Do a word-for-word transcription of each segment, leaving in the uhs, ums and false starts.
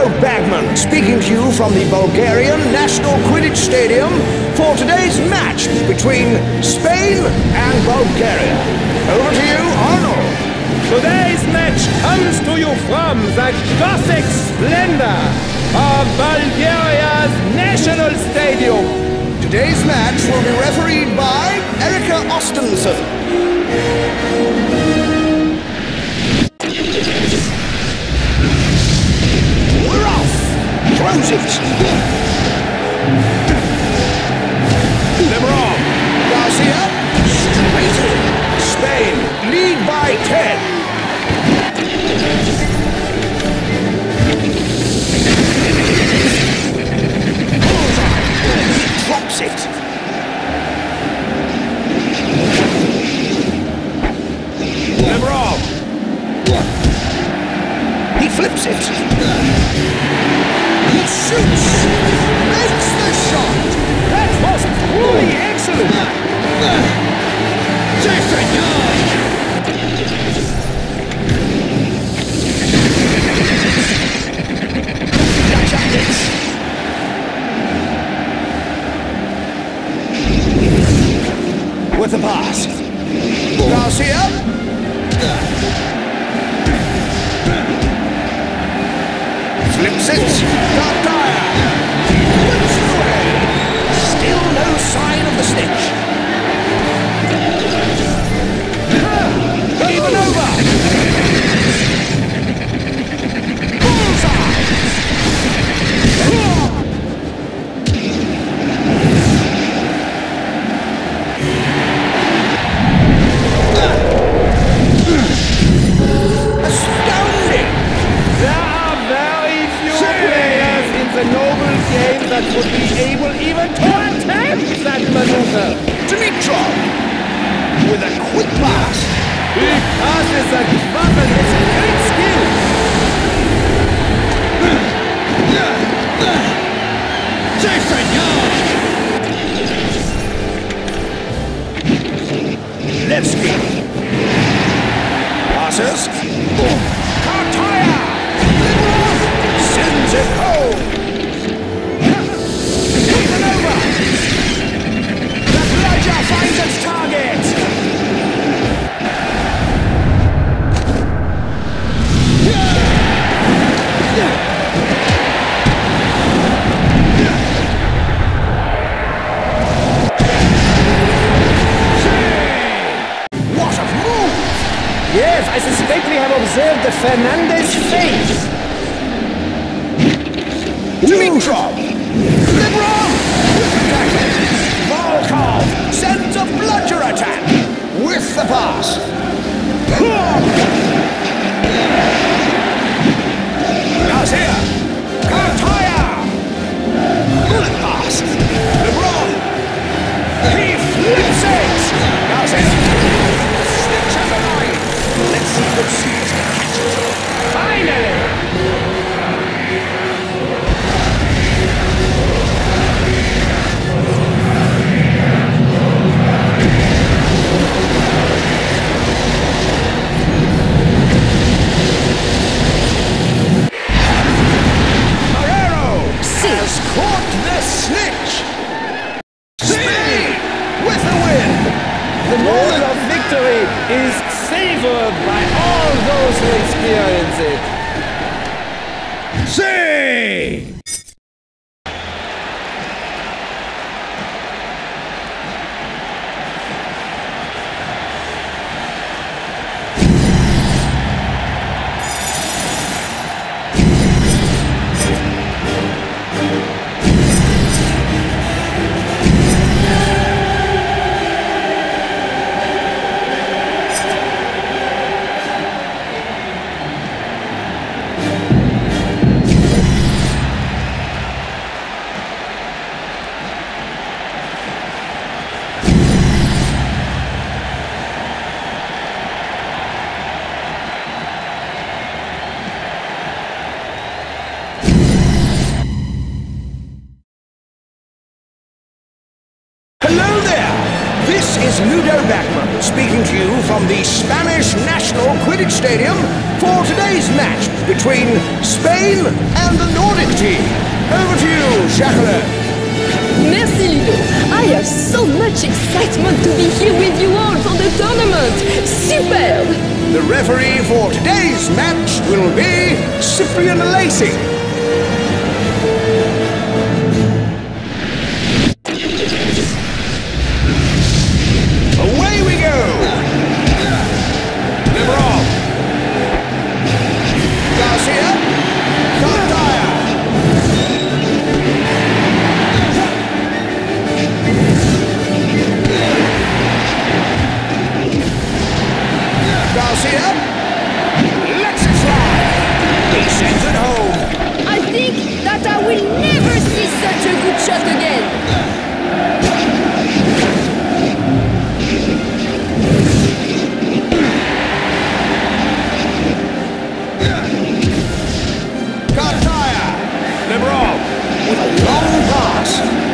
Ludo Bagman, speaking to you from the Bulgarian National Quidditch Stadium for today's match between Spain and Bulgaria. Over to you, Arnold. Today's match comes to you from the Gothic splendor of Bulgaria's National Stadium. Today's match will be refereed by Erika Ostensen. We're off! Throws it! Lejeune! Garcia! Straight in! Spain lead by ten! Drops it! Lejeune! He flips it! He shoots! Makes the shot! That was truly excellent! With the pass. Garcia. Flips it. Garcia. Whips it away. Still no sign of the snitch. Even over. Bullseye. Astounding! There are very few players in the noble game that would be able even to attempt that maneuver. Dimitrov with a quick pass. He passes that button with great skill. Levski passes. Kartaya sends it home. Even over. The bludger finds its target. Yes, I suspect we have observed the Fernandez face. Dimitrov! Lejeune! With the tackle! Volkov sends a bludger attack! With the pass! Garcia! Kartaya! Bullet pass! Lejeune! He flips it! Garcia! Snitch has a line! Let's see who sees to catch it! Finally! Has caught the snitch! Spain with the win! The moment of victory is savored by all those who experience it. See! Hello there! This is Ludo Bagman, speaking to you from the Spanish National Quidditch Quidditch Stadium for today's match between Spain and the Nordic team. Over to you, Jacqueline. Merci Ludo. I have so much excitement to be here with you all for the tournament. Superb! The referee for today's match will be Cyprien Alesi. Away we go! Lejeune. Garcia. Garcia. Garcia lets it fly. He sends it home. I think that I will never see such a good shot again. Garcia. Lejeune with a long pass.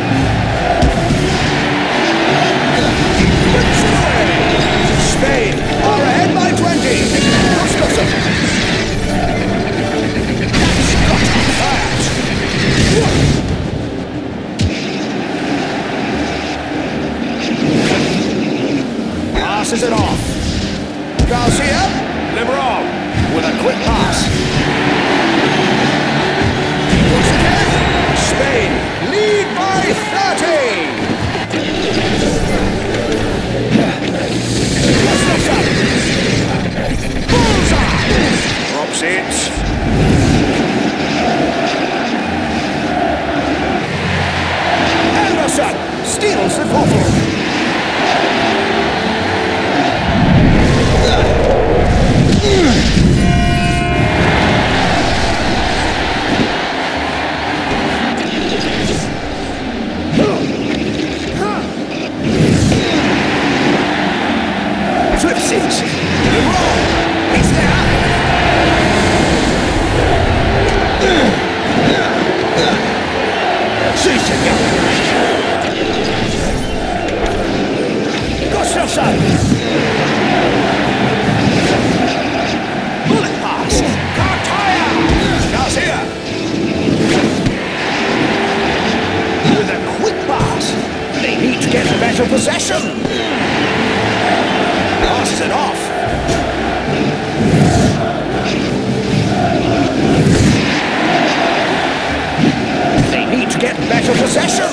Puts it away. Spain are ahead by twenty. Ostensen. That's got that. Passes it off. Garcia. Lejeune with a quick pass. Once again, Spain lead by thirty. Bullseye! Drops it. Anderson steals the bottle. Flips it. Lejeune. It's there. She's together. Ostensen. Bullet pass. Garcia. Garcia. With a quick pass. They need to get better possession. Passes it off. They need to get better possession.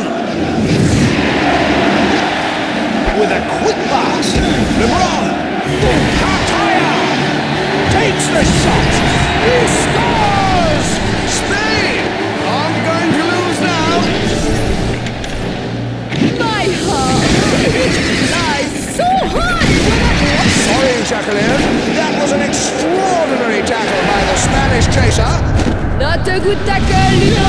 With a quick pass. Lejeune. Garcia takes the shot. He scores! Spain aren't going to lose now. My heart! It lies so high! Sorry, Jacqueline. That was an extraordinary tackle by the Spanish chaser. Not a good tackle, Ludo.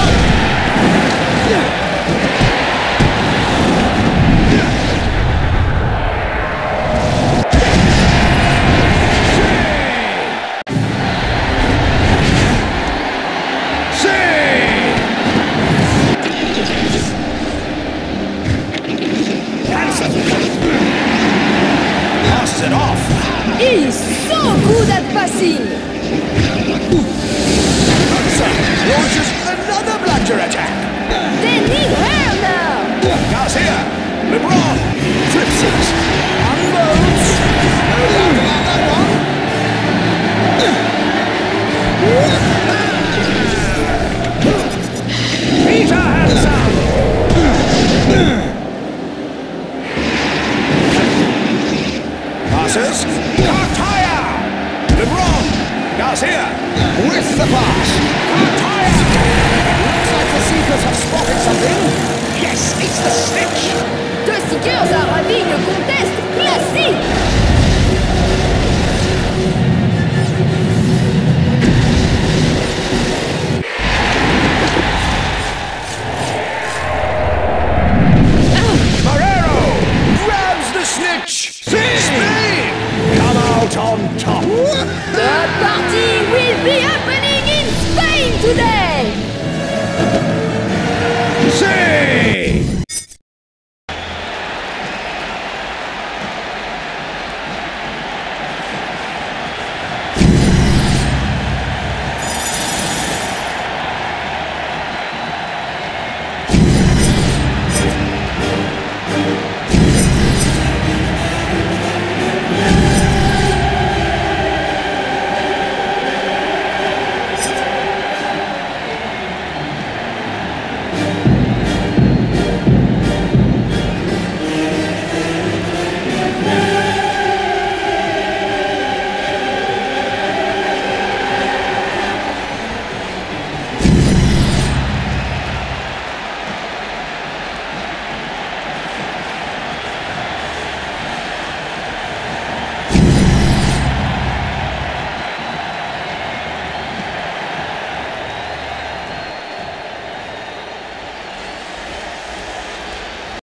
Passes it off. He is so good at passing. Launches another blunder attack.